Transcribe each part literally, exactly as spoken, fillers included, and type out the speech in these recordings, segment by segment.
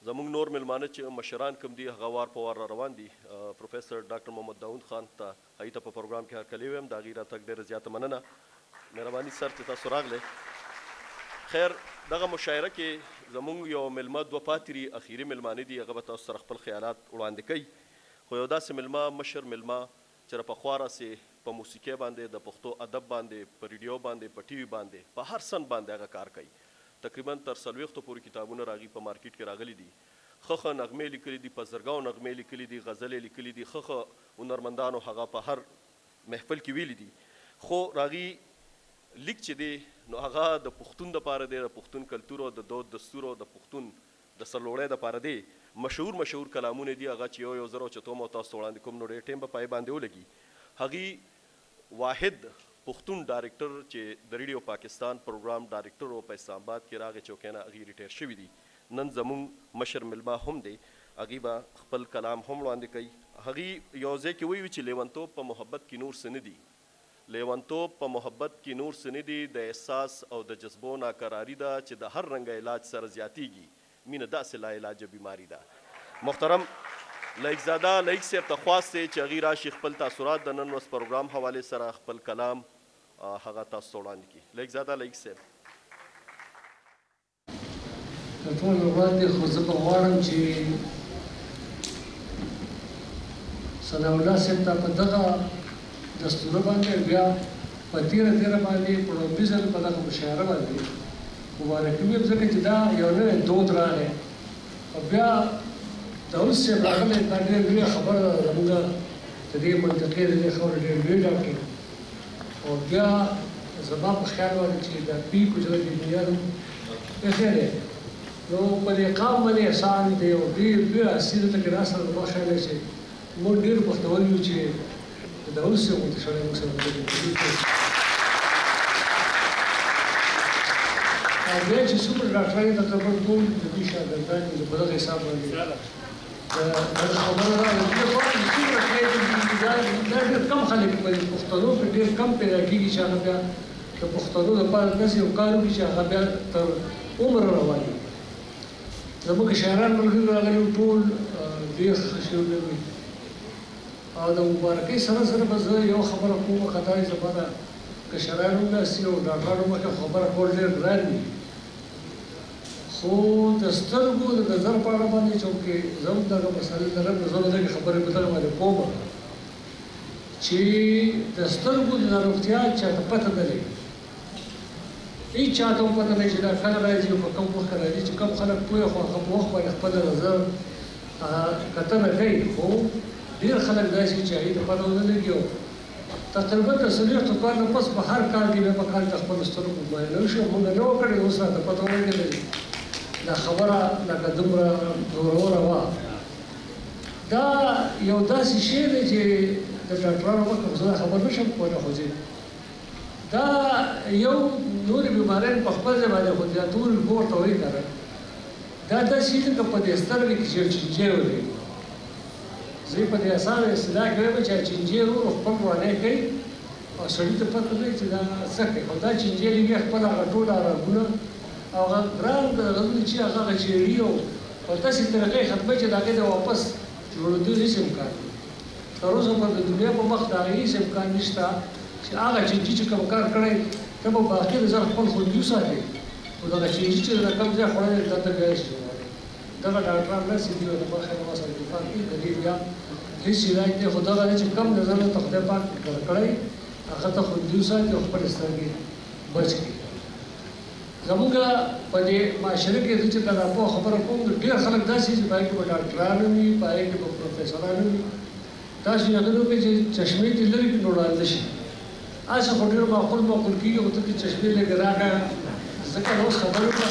زموږ نور مېلمانه چې مشران کوم دي هغه وار په وار را روان دي. پروفیسر ډاکټر محمد داود خان ته هغوی ته په پروګرام کې هرکلی ویم، د هغوی راتګ ډېره زیاته مننه. مهرباني سر چې تاسو راغلی. خیر دغه مشاعره کې زموږ یو مېلمه دوه پاتې دي، اخري مېلمانه دي، هغه به تاسو سره خپل خیالات وړاندې کوي. خو یو داسې مېلمه مشر مېلمه چې را پخوا راسې په موسیقۍ باندې، د پښتو ادب باندې، په ریډیو باندې، په ټي وي باندې، په هر سن باندې هغه کار کوي. تقریبا تر څلوېښتو پورې کتابونه راغي په مارکیټ کې راغلي دي. ښه ښه نغمې لیکلي دي، په زرګاو نغمې لیکلي دي، غزلې لیکلي دي، ښه ښه هنرمندانو هغه په هر محفل کې ویلي دي. خو راغي لیک چې دی نو هغه د پښتون دپاره دی، د پښتون کلتور او د دود دستور او د پښتون د سرلوړۍ دپاره دی. مشهور مشهور کلامونه دي هغه چې یو یو زر اوچتوم او تاسو ته وړاندې کوم، نو ډېر ټایم به پای باندې ولګي. هغې واحد پښتون ډایرکټر چې د ریډیو پاکستان پروګرام ډایرکټر و په اسلام آباد کې راغی چوکۍ نه، هغوی ریټایر شوي دي. نن زموږ مشر مېلمه هم دی، هغوی به خپل کلام هم وړاندې کوي. هغوی یو ځای کې وایي چې لیونتوب په محبت کې نور څه نه دي. لیونتوب په محبت کې نور څه نه دي، د احساس او د جذبو ناقراري ده چې د هر رنګه علاج سره زیاتیږي. مینه داسې لا علاجه بیماري ده. محترم لایق زاده لایق صاحب ته خواست دی چې هغوی راشي خپل تاثرات د نن ورځ پروګرام حوالې سره خپل کلام هغه تاسو ته وړاندې کړي. لایق زاده لایق صاحب. تر ټولو وړاندې خو زه به غواړم چې ثناءالله صاحب ته په دغه دستوره باندې بیا په تېره تېره باندې په لومړي ځل په دغه مشاعره باندې مبارکي ویم، ځکه چې دا یو نوی دود راغی. او بیا داود صاحب راغلی، دا ډېر لویه خبره ده زموږ د دې منطقې د دې خبرې ډېر لوی ډاکټر. او بیا زما په خیال باندې چې دا پیکو چې د دنیا نوم بخیر دی، نو په دې قام باندې احسان دی او ډېر لوی اصیل ته کې را سره زما خیال دی چې موږ ډېر بختور یو چې داود صاحب غوندې سړی موږ سره دی. او بیا چې څومره ډاکټران یې تقریبا ټول د دوی شاګردان دي په دغه حساب باندې دا خبره راغله. زه غواړم چې څومره شی دي دا ډېر کم خلک په پښتنو کې ډېر کم پیدا کېږي چې هغه بیا د پښتنو لپاره داسې یو کار وکړي چې هغه بیا تر عمره روان وي. زموږ شاعران ملګري راغلي وو، ټول ډېر ښه شعرونه وي. او د مبارکۍ سره سره به زه یو خبره کوم، که دا زما ده که شاعران ومناسي او ډاکټران مخکې خبره کول ډېر ګران دي. خو د سترګو د نظر په اړه باندې چونکې زه هم دغه مسالې لرم، نو زه به دغې خبرې په دغه باندې کوم چې د سترګو د روغتیا چاته پته نه لري. هېڅ چاته هم پته نه لري چې دا کله راځي او په کوم وخت کې راځي. چې کوم خلک پوه خو هغه په وخت باندې خپل نظر کتنه کوي، خو ډېر خلک داسې چې هغوی ته پته ونه لګي. او تقریبا د څلوېښتو کال نه پس په هر کال کې بیا په کال ته خپلو سترګو معاینه وشي. موږ نه وه کړې، اوس راته پته ونه لګي دا خبره لکه دومره زوروره وه. دا یو داسې شی دی چې د ډاکټرانو مخکې زه دا خبر نه شم کولی، خو دا یو نورې بیمارۍ په خپل ځای باندې خو دا ټول ورته وایي که نه، دا داسې شي لکه په دې سترګې کې چې یو چینجی ولري. زه په دې اسانه اصطلاح کې وایم چې چینجی ورو خپل وړاندې کوي او سړي ته پته نه لګي چې دا څه کوي. خو دا چینجی لګي خپل هغه ټول رګونه او هغه ګران رګونه چې هغه غچېړي او په داسې طریقې ختموي چې د هغې د واپس جوړېدو هېڅ امکان نه وي. تر اوسه په د دنیا په مخ د هغې هېڅ امکان نشته چې هغه چینجي چې کوم کار کړی ته به باقي د ځان خپل خوندي وساتې، خو دغه چینجي چې د کوم ځای خوړلی دا ته بیا شي. دغه ډاکټران داسې دي او زما خیال ما سره اتفاق کوي د دې بیا هېڅ علاج دی، خو دغه دی چې کم نظر ته خدای پاک ورکړی هغه ته خوندي وساتي او خپلې سترګې بچ کړي. زموږ په دې معاشره کې زه چې دا راپوه خبره کوم، ډېر خلک داسې چې په هغې کې به ډاکټران وي، په هغې کې به پروفیسران وي، داسې هغه نه وکړي چې چشمې دې لرې کړي نو ړانده شي. هسې خو ډېر معقول معقول کېږي، خو ته چې چشمې لږې راکړه ځکه نو اوس خبرې وکړه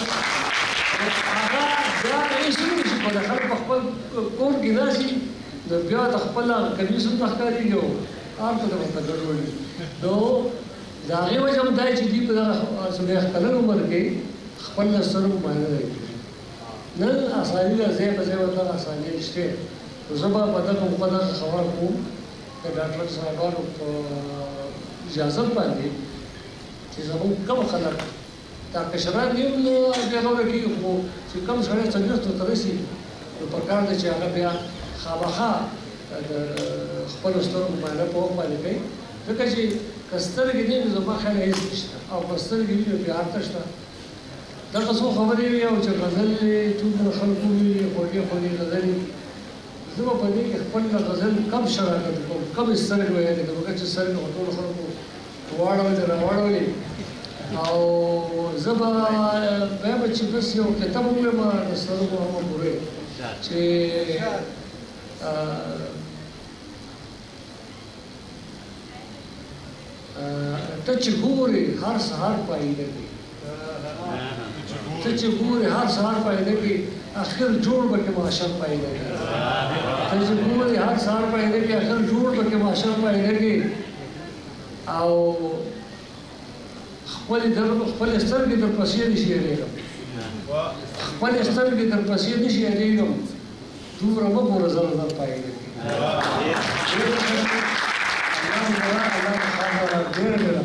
هغه بیا هېڅ نه شي کولی. خلک په خپل کور کې راشي نو بیا د خپل هغه کمیس هم ته ښکارېږي او هلته ته ورته ګډوډ وي. نو د هغې وجه هم دا چې دوی په دغه څلوېښت کلن عمر کې خپل د سترګو معاینه نه کوي. نن اساني ده، ځای په ځای ورته اساني شته. نو زه به په دغه موقع دغه خبره کوم د ډاکټر صاحبانو په اجازت باندې چې زموږ کوم خلک دا کشران یې هم بې غوره کېږي خو چې کوم سړی څلوېښتو ته رسي نو پکار دی چې هغه بیا خامخا د خپلو سترګو معاینه په وخت باندې کوي ځکه چې که سترګې نه وي زما خیال هېڅ نشته او که سترګې وي نو بیا هلته شته دغه څو خبرې وي او چې غزل یې څومره خلکو ویلي خوږې خوږې غزلې زه به په دې کې خپل غزل کم شراکت کوم کم سترګې ویلې کوم ځکه چې سترګې خو ټولو خلکو واړولې راواړولې او زه به بیا به چې بس یو کتاب ووایم د سترګو هغه پورې چې ته چې ګورې هر سهار پایده کې ته چې ګورې هر سهار پایده کې اخر جوړ به کې معاشر پایده کې ته چې ګورې هر سهار پایده کې اخر جوړ به کې معاشر پایده کې او خپلې در خپلې سترګې در پسې نشي هېرېږم خپلې سترګې در پسې نشي هېرېږم دومره مه ګوره زر زر پایده کې الله ډېره ډېره